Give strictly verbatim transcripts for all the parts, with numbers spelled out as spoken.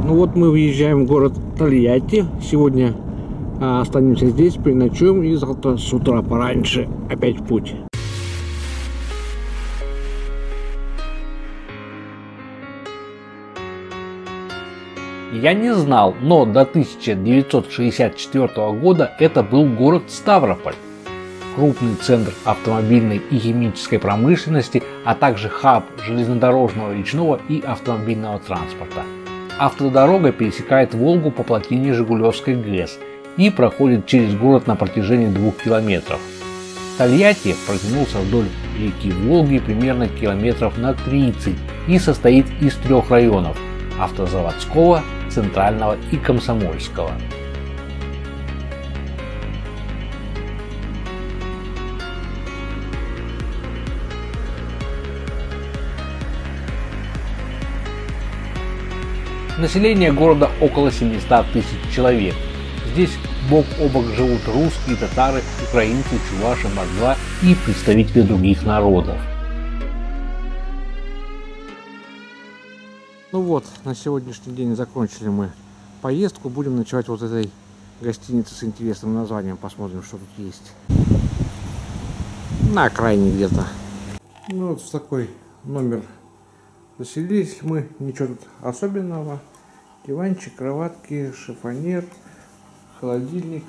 Ну вот мы въезжаем в город Тольятти. Сегодня а, останемся здесь, переночуем и завтра с утра пораньше опять в путь. Я не знал, но до тысяча девятьсот шестьдесят четвёртого года это был город Ставрополь. Крупный центр автомобильной и химической промышленности, а также хаб железнодорожного, речного и автомобильного транспорта. Автодорога пересекает Волгу по плотине Жигулевской ГЭС и проходит через город на протяжении двух километров. Тольятти протянулся вдоль реки Волги примерно километров на тридцать и состоит из трех районов – Автозаводского, Центрального и Комсомольского. Население города около семисот тысяч человек. Здесь бок о бок живут русские, татары, украинцы, чуваши, мордва и представители других народов. Ну вот, на сегодняшний день закончили мы поездку. Будем ночевать вот в этой гостинице с интересным названием. Посмотрим, что тут есть. На окраине где-то. Ну вот в такой номер заселились мы. Ничего тут особенного. Диванчик, кроватки, шифонер, холодильник.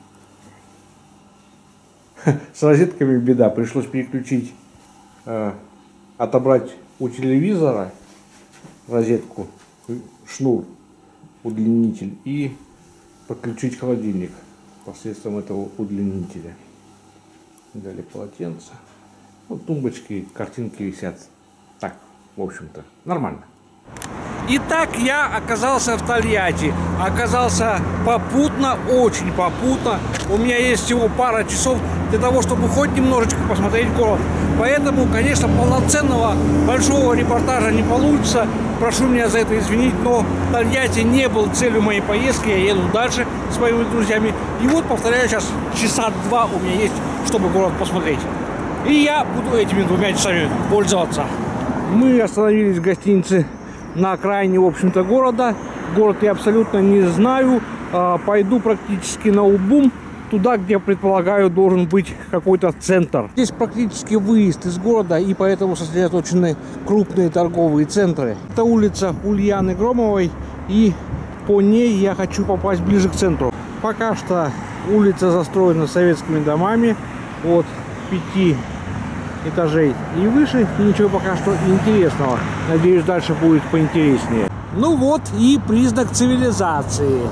С розетками беда. Пришлось переключить, э, отобрать у телевизора розетку, шнур, удлинитель и подключить холодильник посредством этого удлинителя. Далее полотенце. Ну, тумбочки, картинки висят. Так, в общем-то, нормально. Итак, я оказался в Тольятти. Оказался попутно, очень попутно. У меня есть всего пара часов для того, чтобы хоть немножечко посмотреть город. Поэтому, конечно, полноценного большого репортажа не получится. Прошу меня за это извинить, но Тольятти не был целью моей поездки. Я еду дальше с моими друзьями. И вот, повторяю, сейчас часа два у меня есть, чтобы город посмотреть. И я буду этими двумя часами пользоваться. Мы остановились в гостинице на окраине, в общем-то, города. Город я абсолютно не знаю. Пойду практически на Убум, туда, где, предполагаю, должен быть какой-то центр. Здесь практически выезд из города, и поэтому сосредоточены крупные торговые центры. Это улица Ульяны Громовой, и по ней я хочу попасть ближе к центру. Пока что улица застроена советскими домами от пяти этажей и выше, и ничего пока что интересного. Надеюсь, дальше будет поинтереснее. Ну вот и признак цивилизации.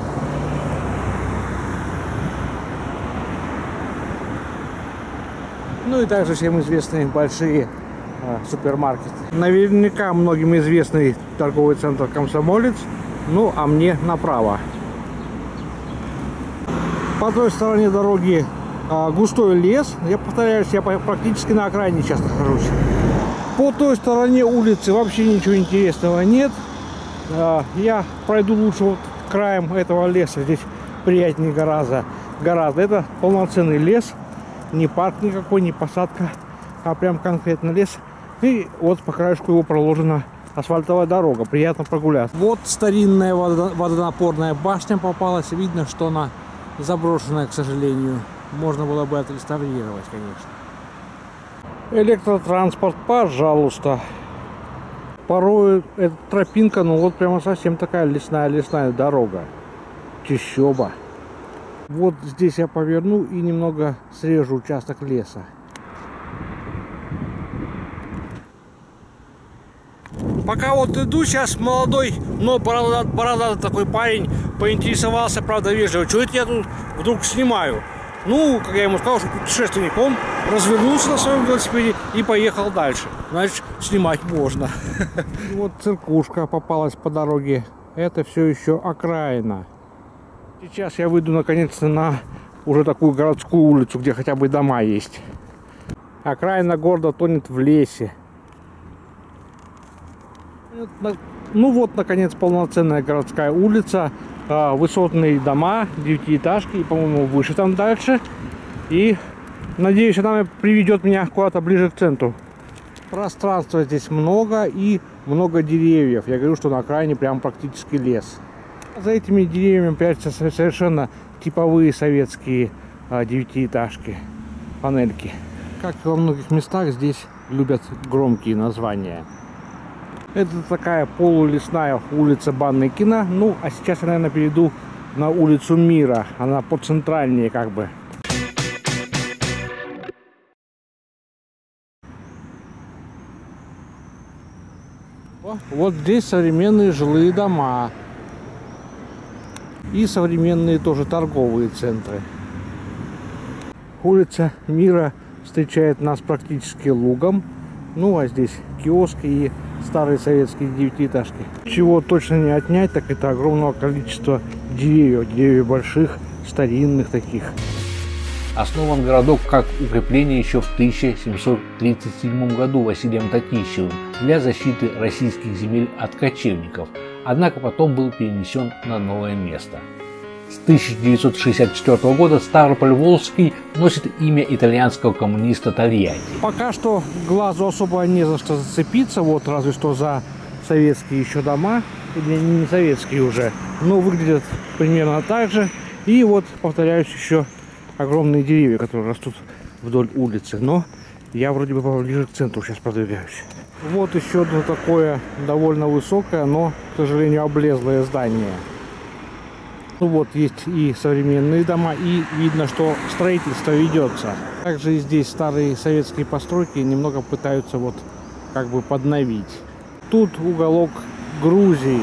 Ну и также всем известные большие а, супермаркеты. Наверняка многим известный торговый центр «Комсомолец». Ну, а мне направо. По той стороне дороги а, густой лес. Я повторяюсь, я практически на окраине сейчас нахожусь. По той стороне улицы вообще ничего интересного нет. А, я пройду лучше вот краем этого леса. Здесь приятнее гораздо. гораздо. Это полноценный лес. Не парк никакой, не посадка, а прям конкретно лес. И вот по краешку его проложена асфальтовая дорога. Приятно прогуляться. Вот старинная водонапорная башня попалась. Видно, что она заброшенная, к сожалению. Можно было бы отреставрировать, конечно. Электротранспорт, пожалуйста. Порой эта тропинка, ну вот прямо совсем такая лесная-лесная дорога. Чащоба. Вот здесь я поверну и немного срежу участок леса. Пока вот иду, сейчас молодой, но бородатый, бородатый такой парень поинтересовался, правда, вежливо, что это я тут вдруг снимаю. Ну, как я ему сказал, что путешественник, он развернулся на своем велосипеде и поехал дальше. Значит, снимать можно. Вот церквушка попалась по дороге. Это все еще окраина. Сейчас я выйду наконец-то на уже такую городскую улицу, где хотя бы дома есть. Окраина города тонет в лесе. Ну вот, наконец, полноценная городская улица. Высотные дома, девятиэтажки, и, по-моему, выше там дальше. И, надеюсь, она приведет меня куда-то ближе к центру. Пространства здесь много и много деревьев. Я говорю, что на окраине прям практически лес. За этими деревьями прячутся совершенно типовые советские а, девятиэтажки, панельки. Как и во многих местах, здесь любят громкие названия. Это такая полулесная улица Банныкина. Ну, а сейчас я, наверное, перейду на улицу Мира. Она поцентральнее как бы. Вот здесь современные жилые дома. И современные тоже торговые центры. Улица Мира встречает нас практически лугом. Ну, а здесь киоски и старые советские девятиэтажки. Чего точно не отнять, так это огромного количества деревьев. Деревьев больших, старинных таких. Основан городок как укрепление еще в тысяча семьсот тридцать седьмом году Василием Татищевым для защиты российских земель от кочевников, однако потом был перенесен на новое место. С тысяча девятьсот шестьдесят четвёртого года Ставрополь-Волжский носит имя итальянского коммуниста Тольятти. Пока что глазу особо не за что зацепиться, вот разве что за советские еще дома, или не советские уже, но выглядят примерно так же. И вот, повторяюсь, еще огромные деревья, которые растут вдоль улицы, но я вроде бы поближе к центру сейчас продвигаюсь. Вот еще одно такое довольно высокое, но, к сожалению, облезлое здание. Ну вот, есть и современные дома, и видно, что строительство ведется. Также и здесь старые советские постройки немного пытаются вот как бы подновить. Тут уголок Грузии.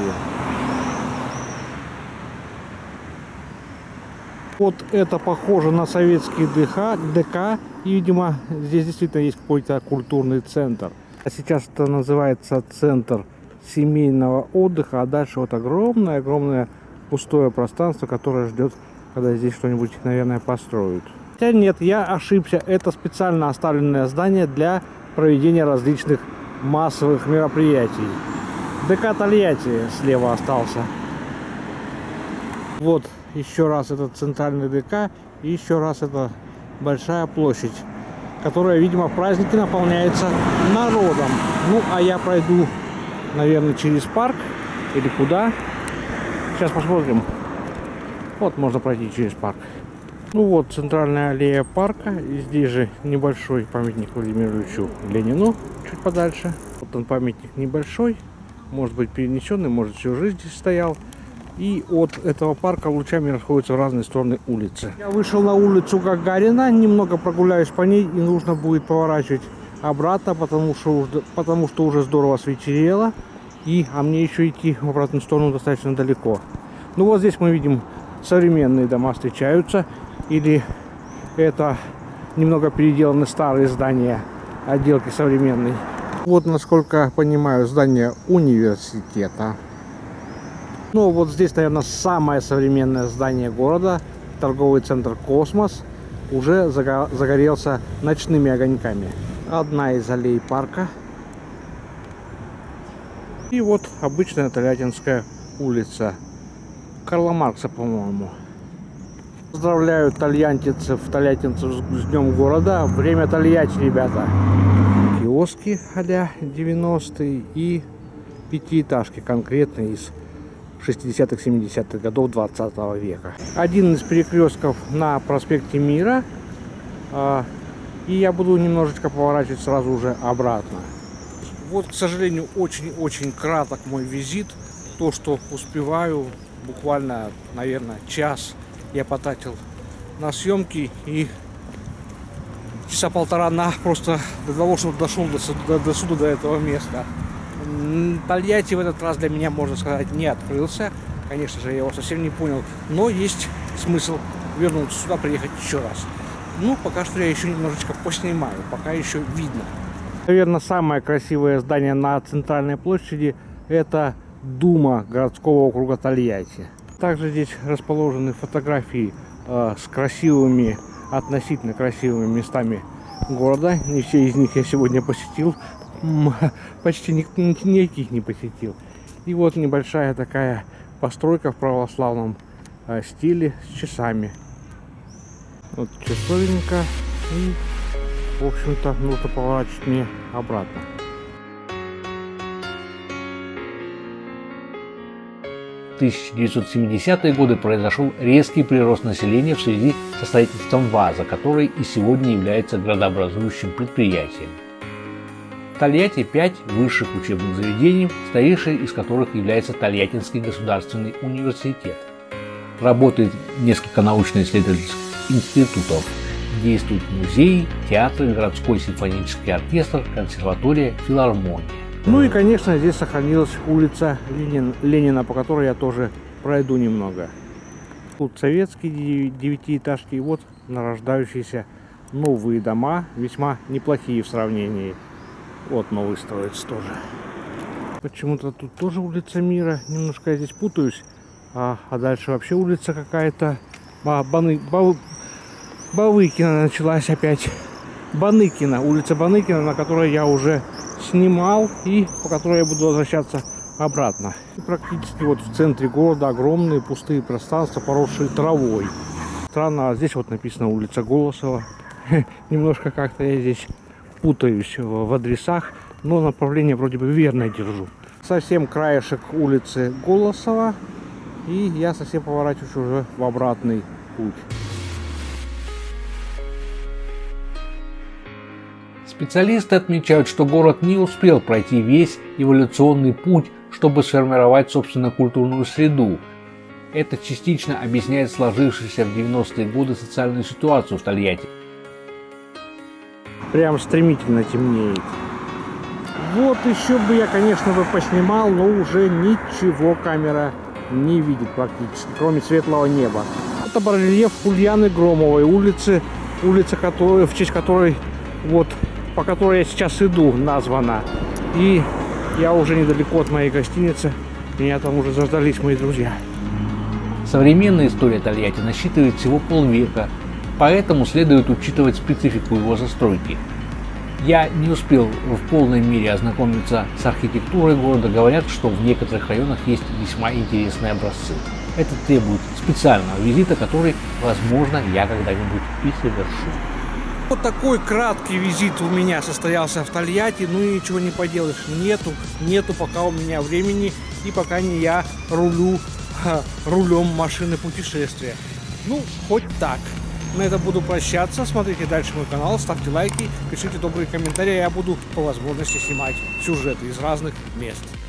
Вот это похоже на советский ДК, и, видимо, здесь действительно есть какой-то культурный центр. А сейчас это называется центр семейного отдыха, а дальше вот огромное-огромное пустое пространство, которое ждет, когда здесь что-нибудь, наверное, построят. Хотя нет, я ошибся. Это специально оставленное здание для проведения различных массовых мероприятий. ДК Тольятти слева остался. Вот еще раз этот центральный ДК, и еще раз это большая площадь, которая, видимо, в праздники наполняется народом. Ну, а я пройду, наверное, через парк или куда. Сейчас посмотрим. Вот можно пройти через парк. Ну вот центральная аллея парка. И здесь же небольшой памятник Владимиру Ильичу Ленину. Чуть подальше. Вот он, памятник небольшой. Может быть перенесенный, может всю жизнь здесь стоял. И от этого парка лучами расходятся в разные стороны улицы. Я вышел на улицу Гагарина. Немного прогуляюсь по ней. И нужно будет поворачивать обратно, потому что, потому что уже здорово свечерело. И, а мне еще идти в обратную сторону достаточно далеко. Ну вот здесь мы видим современные дома встречаются. Или это немного переделаны старые здания, отделки современной. Вот, насколько я понимаю, здание университета. Ну вот здесь, наверное, самое современное здание города. Торговый центр «Космос» уже загорелся ночными огоньками. Одна из аллей парка. И вот обычная Тольяттинская улица. Карла Маркса, по-моему. Поздравляю тольяттинцев, тольяттинцев с днем города. Время Тольятти, ребята. Киоски а-ля девяностые и пятиэтажки конкретно из шестидесятых семидесятых годов двадцатого века. Один из перекрестков на проспекте Мира. И я буду немножечко поворачивать сразу уже обратно. Вот, к сожалению, очень-очень краток мой визит. То, что успеваю, буквально, наверное, час я потратил на съемки и часа полтора на просто для того, чтобы дошел до, до, до сюда, до этого места. Тольятти в этот раз для меня, можно сказать, не открылся. Конечно же, я его совсем не понял. Но есть смысл вернуться сюда, приехать еще раз. Ну, пока что я еще немножечко поснимаю, пока еще видно. Наверное, самое красивое здание на центральной площади — это Дума городского округа Тольятти. Также здесь расположены фотографии э, с красивыми, относительно красивыми местами города. Не все из них я сегодня посетил, почти никаких не посетил. И вот небольшая такая постройка в православном э, стиле с часами. Вот часовенька, и, в общем-то, нужно поворачивать мне обратно. В тысяча девятьсот семидесятые годы произошел резкий прирост населения в связи со строительством ВАЗа, который и сегодня является градообразующим предприятием. В Тольятти пять высших учебных заведений, старейшей из которых является Тольяттинский государственный университет. Работает несколько научно-исследовательских институтов. Действуют музеи, театры, городской симфонический оркестр, консерватория, филармония. Ну и, конечно, здесь сохранилась улица Ленин, Ленина, по которой я тоже пройду немного. Тут советские девятиэтажки, и вот нарождающиеся новые дома, весьма неплохие в сравнении. Вот новый строится тоже. Почему-то тут тоже улица Мира, немножко я здесь путаюсь, а, а дальше вообще улица какая-то. Баны, Бав... Бавыкина началась опять. Баныкина, улица Баныкина, на которой я уже снимал и по которой я буду возвращаться обратно. И практически вот в центре города огромные пустые пространства, поросшие травой. Странно, а здесь вот написано улица Голосова. Немножко как-то я здесь путаюсь в адресах, но направление вроде бы верно держу. Совсем краешек улицы Голосова, и я совсем поворачиваюсь уже в обратный путь. Специалисты отмечают, что город не успел пройти весь эволюционный путь, чтобы сформировать собственную культурную среду. Это частично объясняет сложившуюся в девяностые годы социальную ситуацию в Тольятти. Прям стремительно темнеет. Вот еще бы я, конечно, бы поснимал, но уже ничего камера не видит практически, кроме светлого неба. Это барельеф Ульяны Громовой, улицы, улица, которой, в честь которой, вот, по которой я сейчас иду, названа. И я уже недалеко от моей гостиницы, меня там уже заждались мои друзья. Современная история Тольятти насчитывает всего полвека, поэтому следует учитывать специфику его застройки. Я не успел в полной мере ознакомиться с архитектурой города. Говорят, что в некоторых районах есть весьма интересные образцы. Это требует специального визита, который, возможно, я когда-нибудь и совершу. Вот такой краткий визит у меня состоялся в Тольятти. Ну и ничего не поделаешь, нету, нету пока у меня времени, и пока не я рулю ха, рулем машины путешествия. Ну, хоть так. На этом буду прощаться. Смотрите дальше мой канал, ставьте лайки, пишите добрые комментарии. Я буду по возможности снимать сюжеты из разных мест.